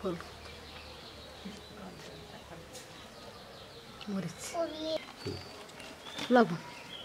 খোল মরিচ লবণ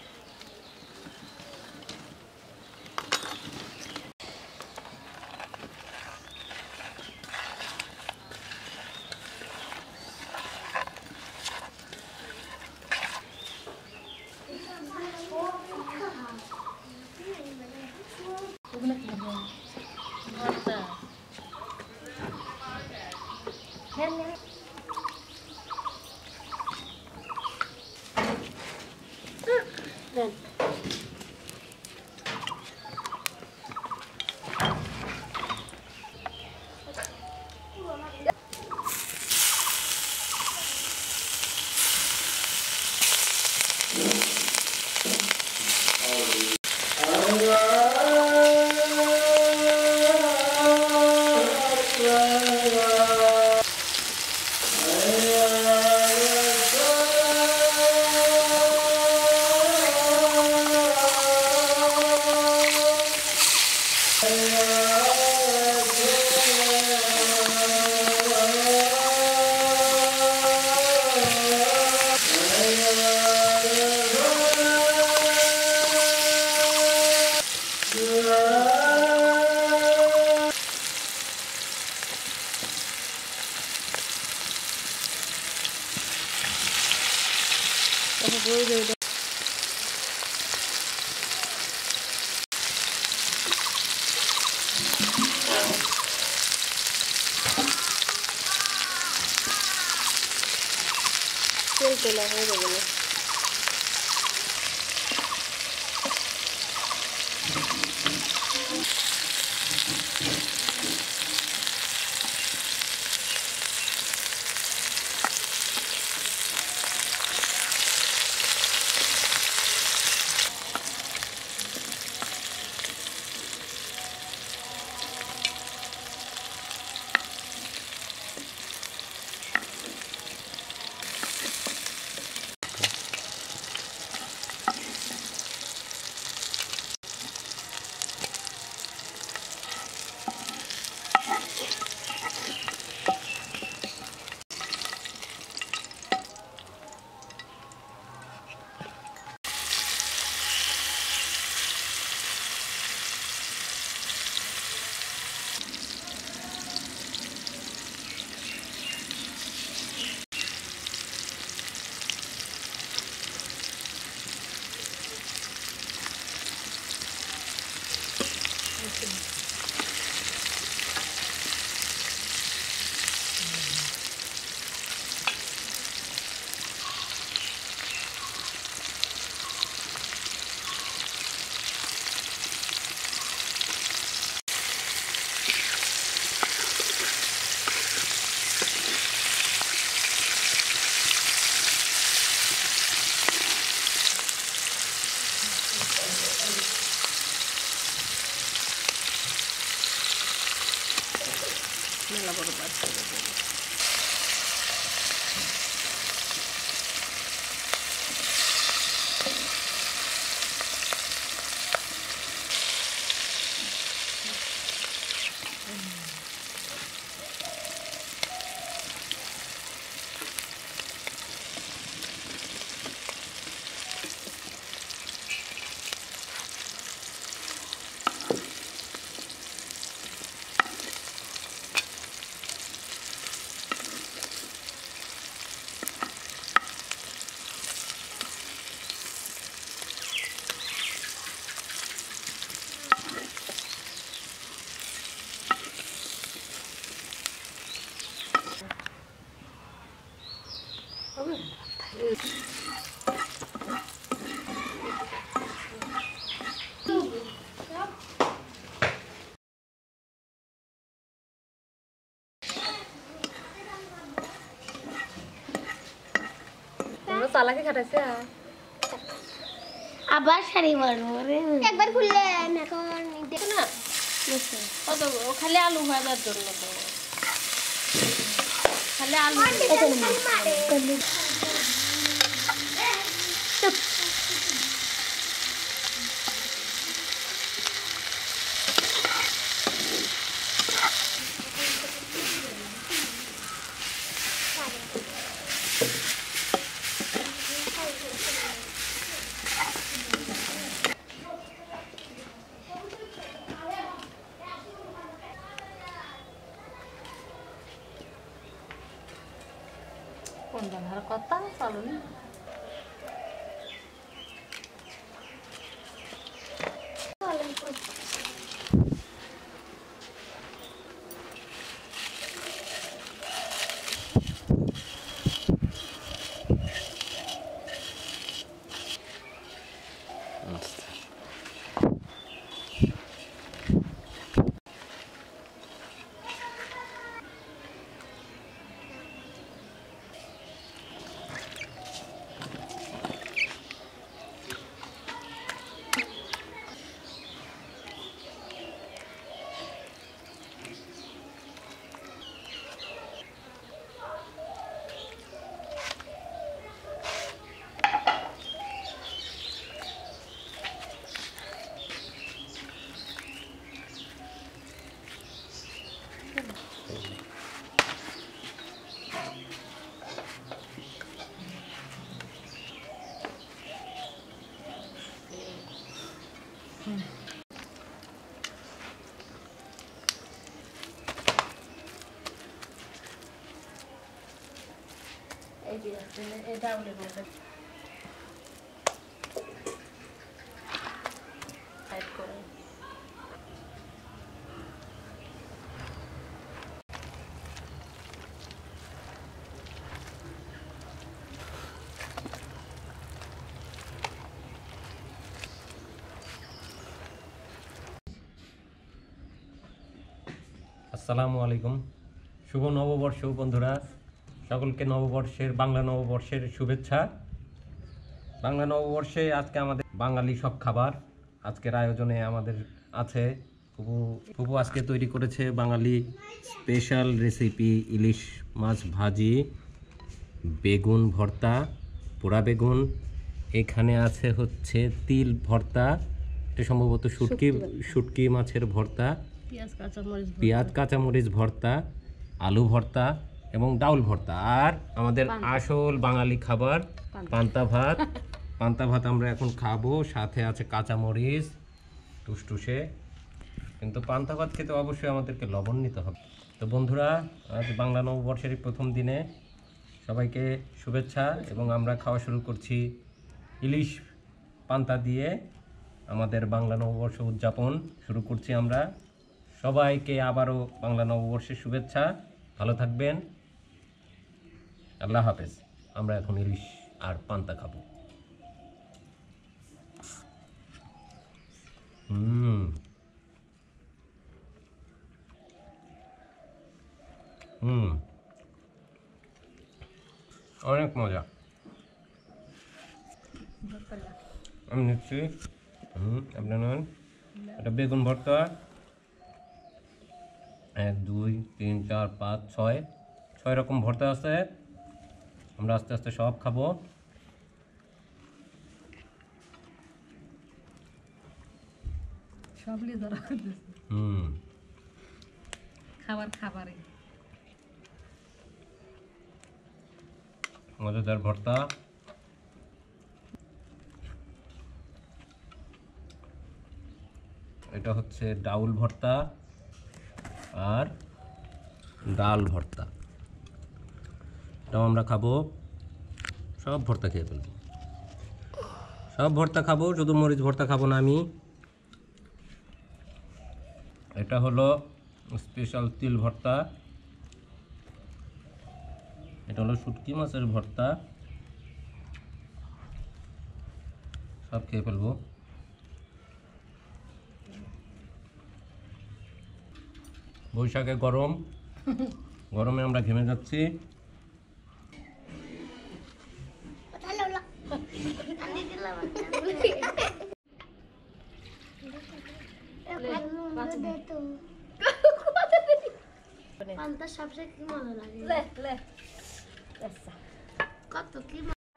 তেল তেলা হয়ে যাবে না মেলা বড় বাচ্চা চালাকি খাটাইছে আবার শাড়ি মারবো রে একবার খুললেন এখন দেখো না কত খালি আলু ভাজার জন্য তো খালি আলু কথা চলুন এটা বলে বলতে টাইট করে আসসালামু আলাইকুম। শুভ নববর্ষ বন্ধুরা, সকলকে নববর্ষের বাংলা নববর্ষের শুভেচ্ছা। বাংলা নববর্ষে আজকে আমাদের বাঙালি সব খাবার আজকের আয়োজনে আমাদের আছে। ফুপু আজকে তৈরি করেছে বাঙালি স্পেশাল রেসিপি ইলিশ মাছ ভাজি, বেগুন ভর্তা, পোড়া বেগুন, এখানে আছে হচ্ছে তিল ভর্তা, এটা সম্ভবত শুটকি মাছের ভর্তা, পেঁয়াজ কাঁচামরিচ ভর্তা, আলু ভর্তা এবং ডাউল ভর্তা, আর আমাদের আসল বাঙালি খাবার পান্তা ভাত। পান্তা ভাত আমরা এখন খাবো, সাথে আছে কাঁচামরিচ টুসটুসে। কিন্তু পান্তা ভাত খেতে অবশ্যই আমাদেরকে লবণ নিতে হবে। তো বন্ধুরা, আজ বাংলা নববর্ষের প্রথম দিনে সবাইকে শুভেচ্ছা এবং আমরা খাওয়া শুরু করছি ইলিশ পান্তা দিয়ে। আমাদের বাংলা নববর্ষ উদযাপন শুরু করছি আমরা। সবাইকে আবারও বাংলা নববর্ষের শুভেচ্ছা। ভালো থাকবেন, আল্লাহ হাফেজ। আমরা এখন ইলিশ আর পান্তা খাবো। অনেক মজা। আমি নিচ্ছি, আপনি নেন। এটা বেগুন ভর্তা, 1 2 3 4 5 6 রকম ভর্তা আছে। আমরা আস্তে আস্তে সব খাবো। খাবারে মজাদার ভর্তা। এটা হচ্ছে ডাউল ভর্তা আর ডাল ভর্তা, এটাও আমরা খাবো। সব ভর্তা খেয়ে ফেলবো, সব ভর্তা খাবো, শুধু মরিচ ভর্তা খাবো না আমি। এটা হলো স্পেশাল তিল ভর্তা, এটা হলো শুটকি মাছের ভর্তা। সব খেয়ে ফেলবো। বৈশাখে গরমে আমরা ঘেমে যাচ্ছি। সবচেয়ে কি মজা লাগে কত কি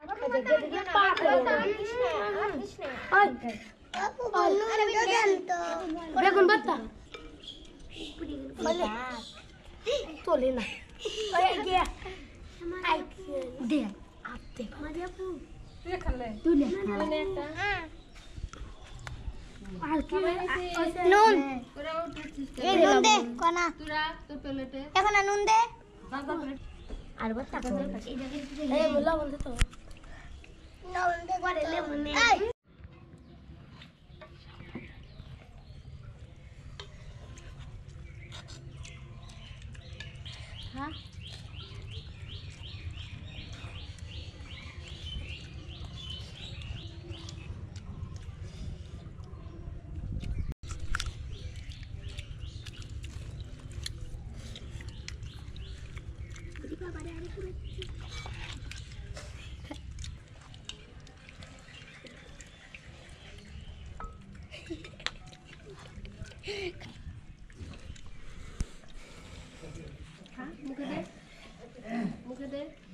বেগুন ভর্তা তোলে না আর বস্তা এই জায়গায় এই লবণ দে তো লবণ দে করে লেমন নে হ্যাঁ মুখে দে